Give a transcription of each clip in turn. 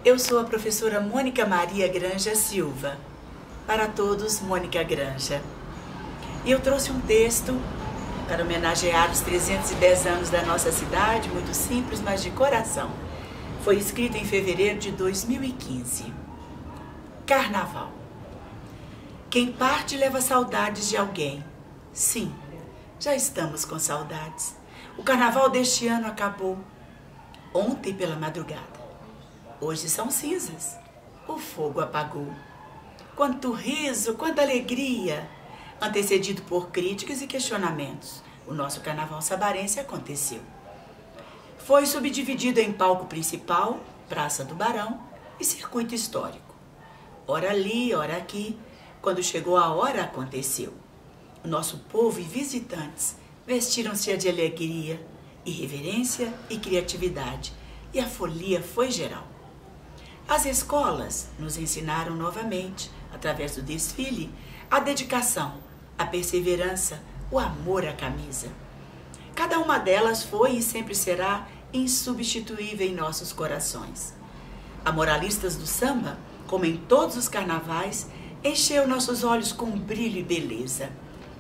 Eu sou a professora Mônica Maria Granja Silva. Para todos, Mônica Granja. E eu trouxe um texto para homenagear os 310 anos da nossa cidade, muito simples, mas de coração. Foi escrito em fevereiro de 2015. Carnaval. Quem parte leva saudades de alguém. Sim, já estamos com saudades. O carnaval deste ano acabou ontem pela madrugada. Hoje são cinzas. O fogo apagou. Quanto riso, quanta alegria! Antecedido por críticas e questionamentos, o nosso carnaval sabarense aconteceu. Foi subdividido em palco principal, Praça do Barão e circuito histórico. Ora ali, ora aqui, quando chegou a hora aconteceu. O nosso povo e visitantes vestiram-se de alegria, irreverência e criatividade, e a folia foi geral. As escolas nos ensinaram novamente, através do desfile, a dedicação, a perseverança, o amor à camisa. Cada uma delas foi e sempre será insubstituível em nossos corações. A Moralistas do Samba, como em todos os carnavais, encheu nossos olhos com brilho e beleza.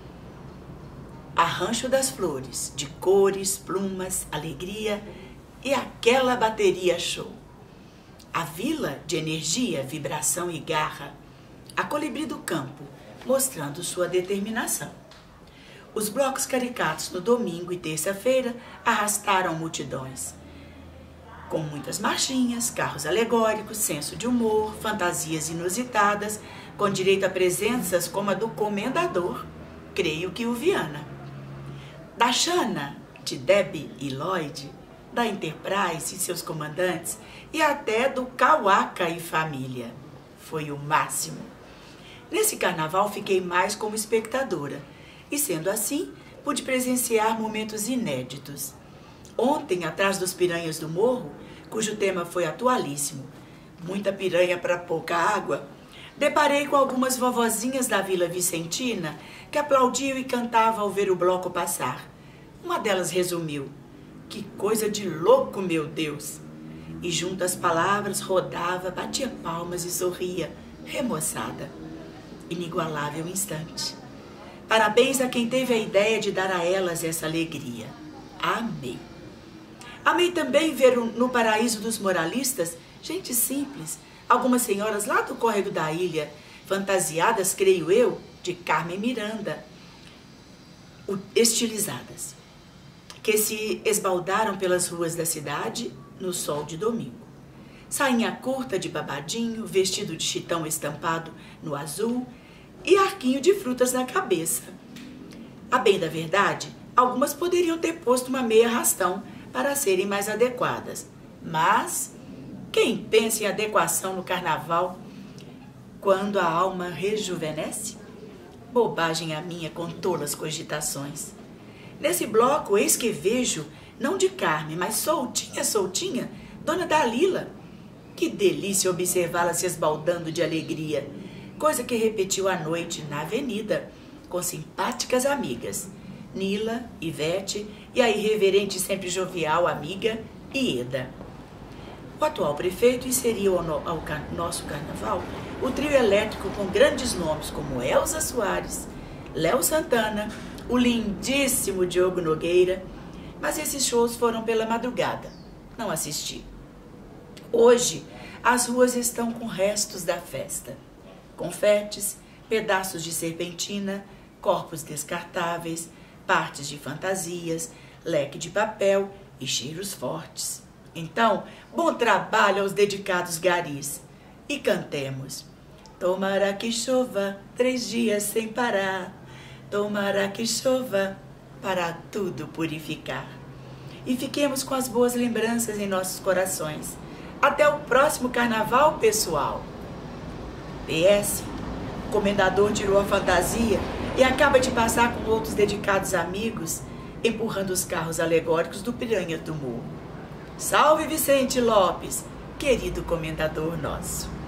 Arrancho das flores, de cores, plumas, alegria e aquela bateria show. A vila de energia, vibração e garra. A colibri do campo, mostrando sua determinação. Os blocos caricatos no domingo e terça-feira arrastaram multidões. Com muitas marchinhas, carros alegóricos, senso de humor, fantasias inusitadas, com direito a presenças como a do Comendador, creio que o Viana. Da Xana, de Debbie e Lloyd, da Enterprise e seus comandantes, e até do Cauaca e família. Foi o máximo. Nesse carnaval fiquei mais como espectadora, e sendo assim, pude presenciar momentos inéditos. Ontem, atrás dos piranhas do morro, cujo tema foi atualíssimo, muita piranha para pouca água, deparei com algumas vovozinhas da Vila Vicentina que aplaudiam e cantavam ao ver o bloco passar. Uma delas resumiu: "Que coisa de louco, meu Deus!" E junto às palavras rodava, batia palmas e sorria, remoçada. Inigualável instante. Parabéns a quem teve a ideia de dar a elas essa alegria. Amei. Amei também ver no Paraíso dos Moralistas gente simples, algumas senhoras lá do córrego da ilha, fantasiadas, creio eu, de Carmen Miranda, estilizadas, que se esbaldaram pelas ruas da cidade no sol de domingo. Sainha curta de babadinho, vestido de chitão estampado no azul e arquinho de frutas na cabeça. A bem da verdade, algumas poderiam ter posto uma meia rastão para serem mais adequadas. Mas quem pensa em adequação no carnaval quando a alma rejuvenesce? Bobagem a minha com tolas cogitações. Nesse bloco, eis que vejo, não de Carmen, mas soltinha, Dona Dalila. Que delícia observá-la se esbaldando de alegria, coisa que repetiu à noite na avenida, com simpáticas amigas, Nila, Ivete e a irreverente e sempre jovial amiga Ieda. O atual prefeito inseriu ao nosso carnaval o trio elétrico com grandes nomes como Elza Soares, Léo Santana, o lindíssimo Diogo Nogueira, mas esses shows foram pela madrugada, não assisti. Hoje, as ruas estão com restos da festa. Confetes, pedaços de serpentina, corpos descartáveis, partes de fantasias, leque de papel e cheiros fortes. Então, bom trabalho aos dedicados garis. E cantemos. Tomara que chova 3 dias sem parar. Tomara que chova para tudo purificar. E fiquemos com as boas lembranças em nossos corações. Até o próximo carnaval, pessoal. PS, o Comendador tirou a fantasia e acaba de passar com outros dedicados amigos, empurrando os carros alegóricos do Piranha do Morro. Salve Vicente Lopes, querido Comendador nosso.